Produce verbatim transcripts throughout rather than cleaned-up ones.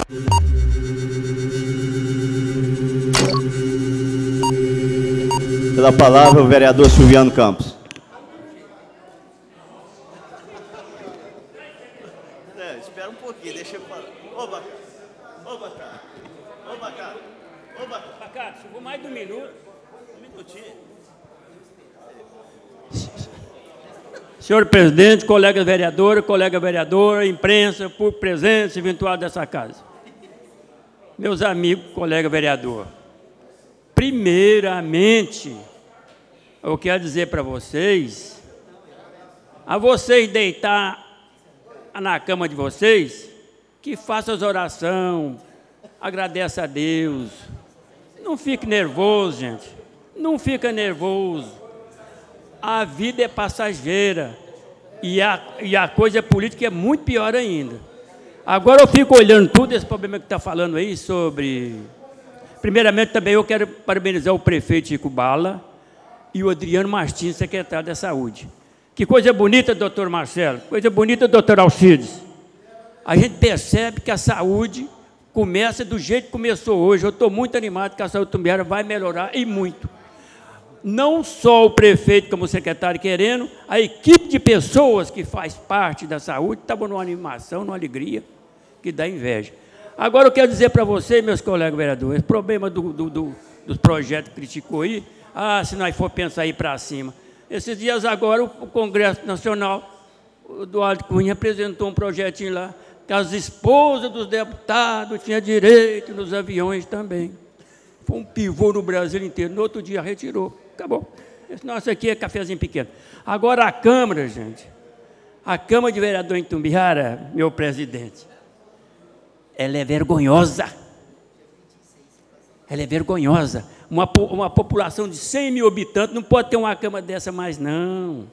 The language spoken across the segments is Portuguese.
Pela palavra, o vereador Silviano Campos. É, espera um pouquinho, deixa eu falar. Ô, Bacá. Ô, Bacá. Ô, Bacá. Ô, Bacá. Bacá, chegou mais de um minuto. Um minutinho. Senhor presidente, colega vereador, colega vereadora, imprensa, público presente, eventual dessa casa. Meus amigos, colega vereador, primeiramente, eu quero dizer para vocês, a vocês deitar na cama de vocês, que façam as orações, agradeça a Deus, não fique nervoso, gente, não fica nervoso, a vida é passageira e a, e a coisa política é muito pior ainda. Agora eu fico olhando tudo esse problema que está falando aí sobre... Primeiramente, também eu quero parabenizar o prefeito Chico Bala e o Adriano Martins, secretário da Saúde. Que coisa bonita, doutor Marcelo, coisa bonita, doutor Alcides. A gente percebe que a saúde começa do jeito que começou hoje. Eu estou muito animado que a saúde tumbiara vai melhorar e muito. Não só o prefeito como o secretário querendo, a equipe de pessoas que faz parte da saúde estava numa animação, numa alegria, que dá inveja. Agora eu quero dizer para vocês, meus colegas vereadores, esse problema do, do, do, dos projetos que criticou aí, ah, se nós for pensar aí para cima. Esses dias agora o, o Congresso Nacional, o Eduardo Cunha apresentou um projetinho lá, que as esposas dos deputados tinham direito nos aviões também. Foi um pivô no Brasil inteiro, no outro dia retirou. Acabou. Esse nosso aqui é cafezinho pequeno. Agora a Câmara, gente, a Câmara de Vereador em Tumbiara, meu presidente, ela é vergonhosa. Ela é vergonhosa. Uma, uma população de cem mil habitantes não pode ter uma Câmara dessa mais, não.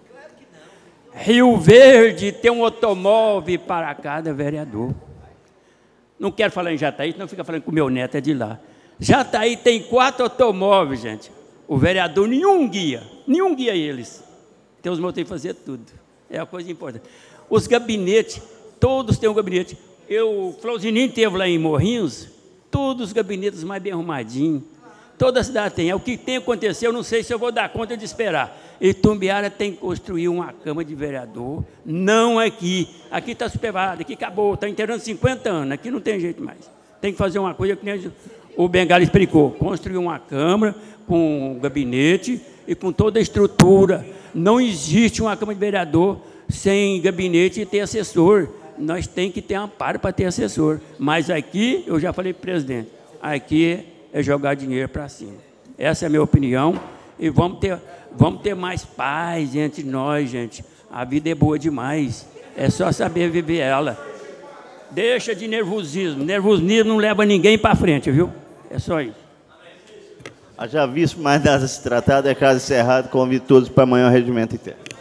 Rio Verde tem um automóvel para cada vereador. Não quero falar em Jataí, senão fica falando que o meu neto é de lá. Jataí tem quatro automóveis, gente. O vereador, nenhum guia, nenhum guia eles. Tem os motivos de fazer tudo. É uma coisa importante. Os gabinetes, todos têm um gabinete. Eu, o Flauzininho esteve lá em Morrinhos, todos os gabinetes mais bem arrumadinhos. Toda a cidade tem. É o que tem acontecido, eu não sei se eu vou dar conta de esperar. E Tumbiara tem que construir uma Câmara de Vereador, não aqui. Aqui está superado, aqui acabou, está inteirando cinquenta anos, aqui não tem jeito mais. Tem que fazer uma coisa que nem o Bengala explicou, construir uma Câmara com um gabinete e com toda a estrutura. Não existe uma Câmara de Vereador sem gabinete e ter assessor. Nós temos que ter amparo para ter assessor. Mas aqui, eu já falei para o presidente, aqui é jogar dinheiro para cima. Essa é a minha opinião. E vamos ter, vamos ter mais paz entre nós, gente. A vida é boa demais. É só saber viver ela. Deixa de nervosismo. Nervosismo não leva ninguém para frente, viu? É só isso. Já visto mais nada se tratar, é caso encerrado, convido todos para amanhã o regimento interno.